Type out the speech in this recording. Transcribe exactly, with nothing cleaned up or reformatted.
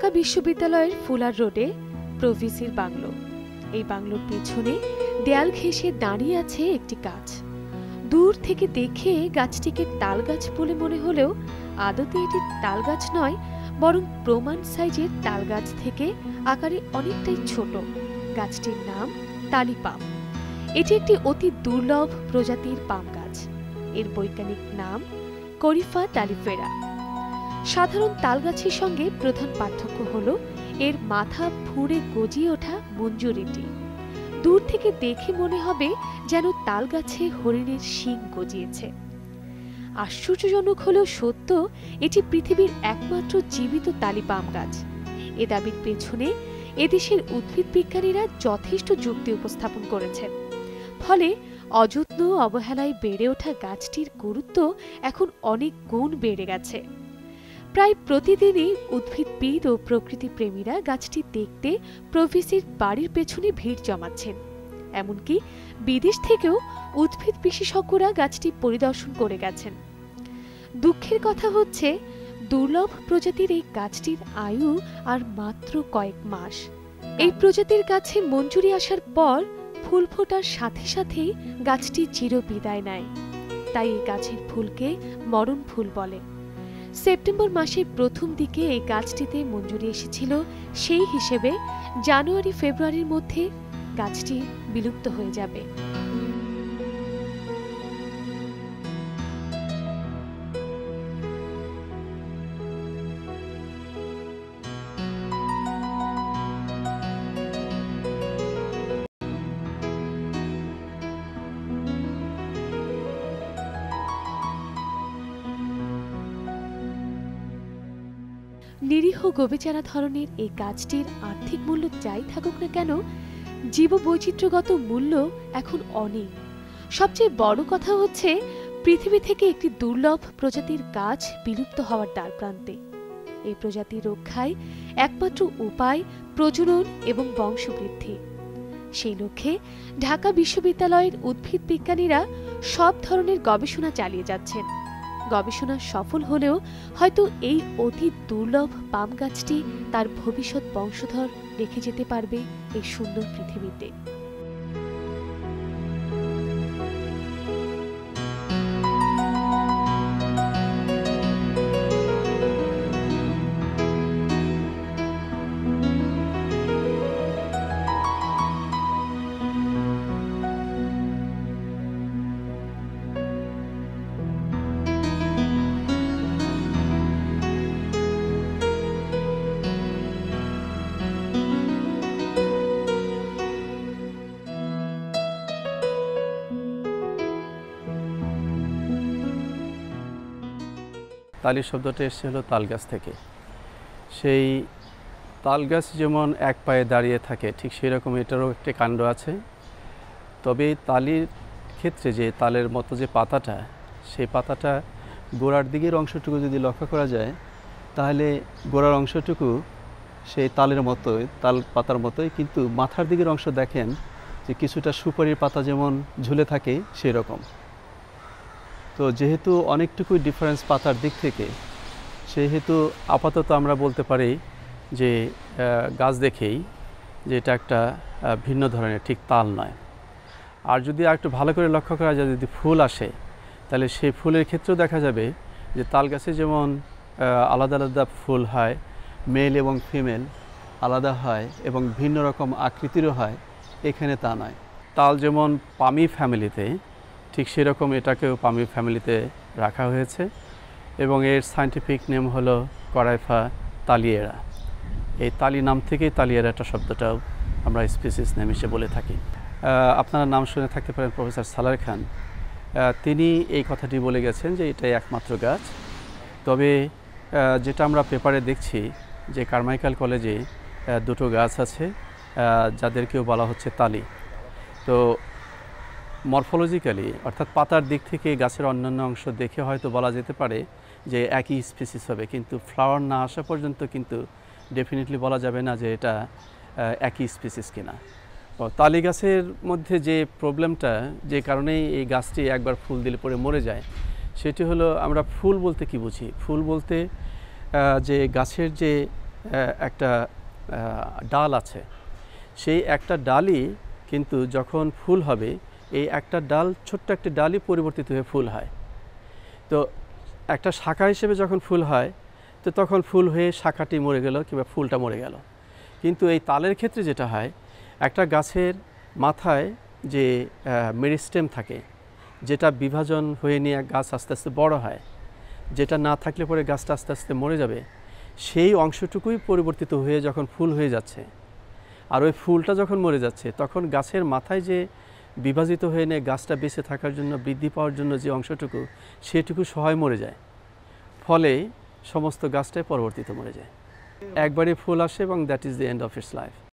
ঢাকা বিশ্ববিদ্যালয়ের ফুলার রোডে প্রভিসির বাংলো। এই বাংলোর পেছনে দেয়াল ঘেঁষে দাঁড়িয়ে আছে একটি গাছ। দূর থেকে দেখে গাছটিকে তাল গাছ বলে মনে হলেও আদতে এটি তাল গাছ নয়, বরং প্রমাণ সাইজের তাল গাছ থেকে আকারে অনেকটাই ছোট। গাছটির নাম তালি পাম। এটি একটি অতি দুর্লভ প্রজাতির পাম গাছ। এর বৈজ্ঞানিক নাম করিফা তালিফেরা। সাধারণ তাল গাছের সঙ্গে প্রধান পার্থক্য হল এর মাথা ফুঁড়ে গজিয়ে ওঠা মঞ্জুরিটি। দূর থেকে দেখে মনে হবে যেন তাল গাছে হরিণের শিং গজিয়েছে। আশ্চর্যজনক হলেও সত্য, এটি পৃথিবীর একমাত্র জীবিত তালি পাম গাছ। এ দাবির পেছনে এদেশের উদ্ভিদ বিজ্ঞানীরা যথেষ্ট যুক্তি উপস্থাপন করেছেন। ফলে অযত্ন অবহেলায় বেড়ে ওঠা গাছটির গুরুত্ব এখন অনেক গুণ বেড়ে গেছে। প্রায় প্রতিদিনই উদ্ভিদবিদ ও প্রকৃতি প্রেমীরা গাছটি দেখতে প্রভিসির বাড়ির পেছনে ভিড় জমাচ্ছেন। এমনকি বিদেশ থেকেও উদ্ভিদ বিশেষজ্ঞরা গাছটি পরিদর্শন করে গেছেন। দুঃখের কথা হচ্ছে, দুর্লভ প্রজাতির এই গাছটির আয়ু আর মাত্র কয়েক মাস। এই প্রজাতির গাছে মঞ্জুরি আসার পর ফুল ফোটার সাথে সাথেই গাছটি চিরবিদায় নেয়। তাই এই গাছের ফুলকে মরণ ফুল বলে। সেপ্টেম্বর মাসের প্রথম দিকে এই গাছটিতে মঞ্জুরি এসেছিল, সেই হিসেবে জানুয়ারি ফেব্রুয়ারির মধ্যে গাছটি বিলুপ্ত হয়ে যাবে। নিরীহ গোবেচারা ধরনের এই গাছটির আর্থিক মূল্য যাই থাকুক না কেন, জীববৈচিত্র্যগত মূল্য এখন অনেক। সবচেয়ে বড় কথা হচ্ছে, পৃথিবী থেকে একটি দুর্লভ প্রজাতির গাছ বিলুপ্ত হওয়ার দ্বারপ্রান্তে। এই প্রজাতি রক্ষায় একমাত্র উপায় প্রজনন এবং বংশবৃদ্ধি। সেই লক্ষ্যে ঢাকা বিশ্ববিদ্যালয়ের উদ্ভিদ বিজ্ঞানীরা সব ধরনের গবেষণা চালিয়ে যাচ্ছেন। গবেষণা সফল হলেও হয়তো এই অতি দুর্লভ পাম গাছটি তার ভবিষ্যৎ বংশধর রেখে যেতে পারবে এই সুন্দর পৃথিবীতে। তালি শব্দটা এসেছে হলো তাল গাছ থেকে। সেই তাল গাছ যেমন এক পায়ে দাঁড়িয়ে থাকে, ঠিক সেই রকম এটারও একটি কাণ্ড আছে। তবে তালির ক্ষেত্রে যে তালের মতো যে পাতাটা, সেই পাতাটা গোড়ার দিকের অংশটুকু যদি লক্ষ্য করা যায়, তাহলে গোড়ার অংশটুকু সেই তালের মতোই, তাল পাতার মতোই, কিন্তু মাথার দিকের অংশ দেখেন যে কিছুটা সুপারির পাতা যেমন ঝুলে থাকে সেই রকম। তো যেহেতু অনেকটুকুই ডিফারেন্স পাতার দিক থেকে, সেহেতু আপাতত আমরা বলতে পারি যে গাছ দেখেই যে এটা একটা ভিন্ন ধরনের, ঠিক তাল নয়। আর যদি আর একটু ভালো করে লক্ষ্য করা যায়, যদি ফুল আসে, তাহলে সেই ফুলের ক্ষেত্রেও দেখা যাবে যে তাল গাছে যেমন আলাদা আলাদা ফুল হয়, মেল এবং ফিমেল আলাদা হয় এবং ভিন্ন রকম আকৃতিরও হয়, এখানে তা নয়। তাল যেমন পামি ফ্যামিলিতে, ঠিক সেরকম এটাকেও পামি ফ্যামিলিতে রাখা হয়েছে এবং এর সায়েন্টিফিক নেম হলো করাইফা তালিয়েরা। এই তালি নাম থেকেই তালিয়েরাটা শব্দটাও আমরা স্পিসিস নেম হিসেবে বলে থাকি। আপনারা নাম শুনে থাকতে পারেন প্রফেসর সালার খান। তিনি এই কথাটি বলে গেছেন যে এটাই একমাত্র গাছ। তবে যেটা আমরা পেপারে দেখছি যে কারমাইকেল কলেজে দুটো গাছ আছে যাদেরকেও বলা হচ্ছে তালি। তো মরফোলজিক্যালি অর্থাৎ পাতার দিক থেকে গাছের অন্যান্য অংশ দেখে হয়তো বলা যেতে পারে যে একই স্পিসিস হবে, কিন্তু ফ্লাওয়ার না আসা পর্যন্ত কিন্তু ডেফিনেটলি বলা যাবে না যে এটা একই স্পিসিস কিনা। তালি গাছের মধ্যে যে প্রবলেমটা, যে কারণেই এই গাছটি একবার ফুল দিলে পরে মরে যায়, সেটি হলো আমরা ফুল বলতে কি বুঝি। ফুল বলতে যে গাছের যে একটা ডাল আছে, সেই একটা ডালই কিন্তু যখন ফুল হবে এই একটা ডাল ছোট্ট একটা ডালই পরিবর্তিত হয়ে ফুল হয়। তো একটা শাখা হিসেবে যখন ফুল হয় তো তখন ফুল হয়ে শাখাটি মরে গেল কিংবা ফুলটা মরে গেল। কিন্তু এই তালের ক্ষেত্রে যেটা হয়, একটা গাছের মাথায় যে মেরিস্টেম থাকে, যেটা বিভাজন হয়ে নিয়ে গাছ আস্তে আস্তে বড় হয়, যেটা না থাকলে পরে গাছটা আস্তে আস্তে মরে যাবে, সেই অংশটুকুই পরিবর্তিত হয়ে যখন ফুল হয়ে যাচ্ছে, আর ওই ফুলটা যখন মরে যাচ্ছে তখন গাছের মাথায় যে বিভাজিত হয়ে নিয়ে গাছটা বেঁচে থাকার জন্য, বৃদ্ধি পাওয়ার জন্য যে অংশটুকু, সেটুকু সহায় মরে যায়, ফলে সমস্ত গাছটাই পরবর্তীতে মরে যায়। একবারই ফুল আসে এবং that is the end of its life.